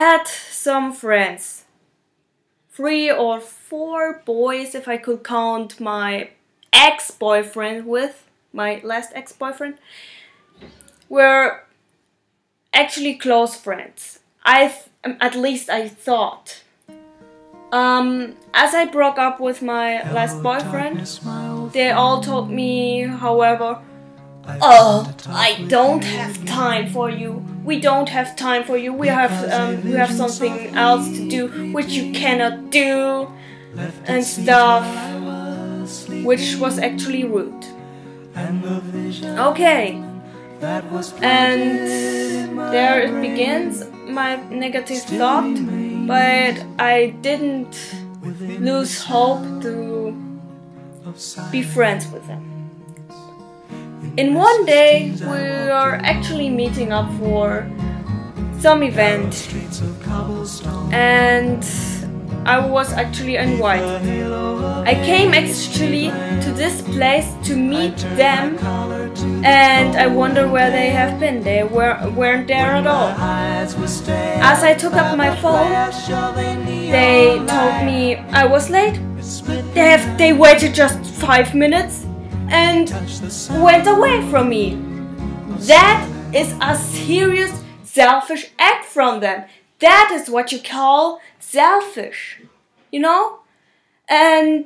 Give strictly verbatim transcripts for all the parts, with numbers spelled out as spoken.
Had some friends, three or four boys if I could count my ex-boyfriend with, my last ex-boyfriend, were actually close friends. I, at least I thought. Um, as I broke up with my last boyfriend, they all told me, however, "Oh, I don't have time for you. We don't have time for you. We have um, we have something else to do, which you cannot do," and stuff, which was actually rude. Okay, and there it begins, my negative thought, but I didn't lose hope to be friends with them. In one day, we are actually meeting up for some event, and I was actually invited. I came actually to this place to meet them, and I wonder where they have been. They were, weren't there at all. As I took up my phone, they told me I was late. They, have, they waited just five minutes and went away from me. That is a serious selfish act from them. That is what you call selfish, you know? And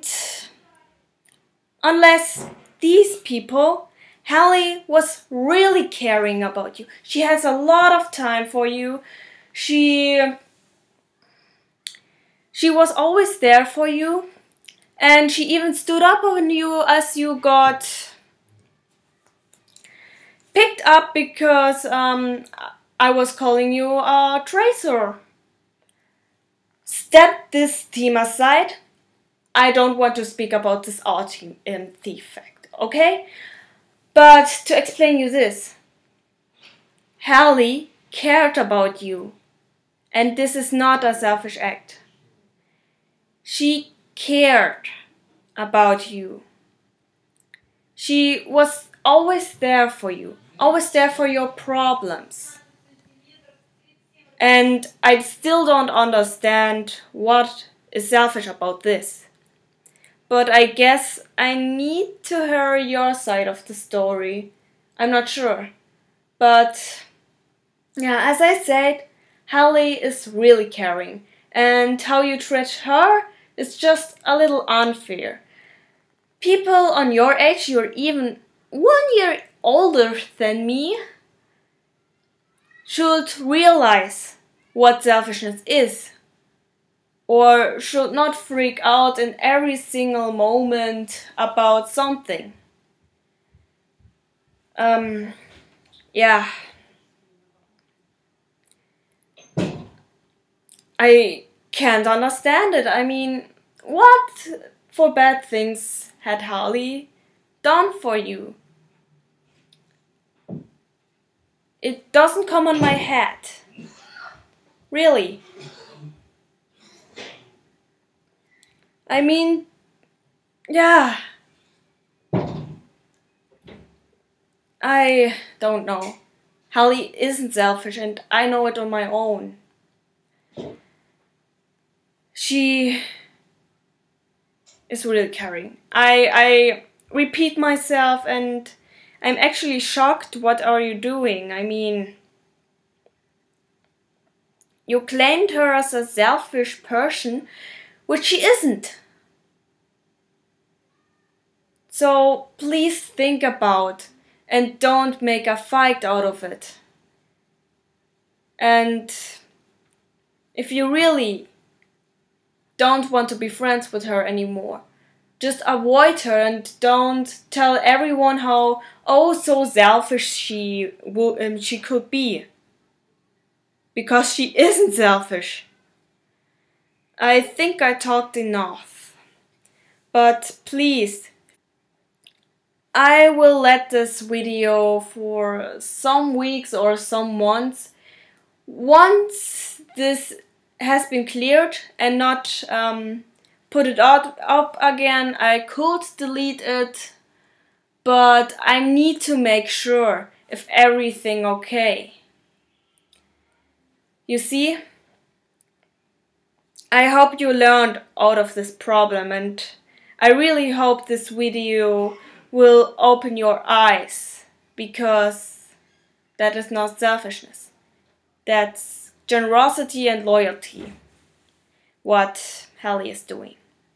unless these people, Halle was really caring about you. She has a lot of time for you. She, she was always there for you. And she even stood up on you as you got picked up because um, I was calling you a traitor. Step this team aside. I don't want to speak about this art and thief fact, okay? But to explain you this, Halle cared about you, and this is not a selfish act. She cared about you. She was always there for you, always there for your problems. And I still don't understand what is selfish about this. But I guess I need to hear your side of the story. I'm not sure. But yeah, as I said, Halle is really caring. And how you treat her is just a little unfair. People on your age, you're even one year older than me, should realize what selfishness is. Or should not freak out in every single moment about something. Um, yeah. I can't understand it. I mean, what for bad things had Halle done for you? It doesn't come on my head. Really. I mean, yeah. I don't know. Halle isn't selfish, and I know it on my own. She is really caring. I, I repeat myself, and I'm actually shocked. What are you doing? I mean, you claimed her as a selfish person, which she isn't. So please think about and don't make a fight out of it. And if you really don't want to be friends with her anymore, just avoid her and don't tell everyone how oh so selfish she will um, she could be. Because she isn't selfish. I think I talked enough. But please, I will let this video for some weeks or some months. Once this has been cleared and not um, put it up, up again, I could delete it. But I need to make sure if everything okay. You see, I hope you learned out of this problem, and I really hope this video will open your eyes, because that is not selfishness. That's generosity and loyalty, what halle is doing.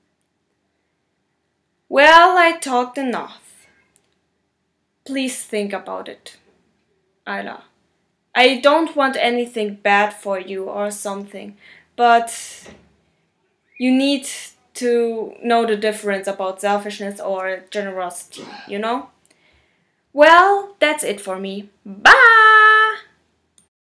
Well, I talked enough. Please think about it, Ilya. I don't want anything bad for you or something, but you need to know the difference about selfishness or generosity, you know? Well, that's it for me. Bye!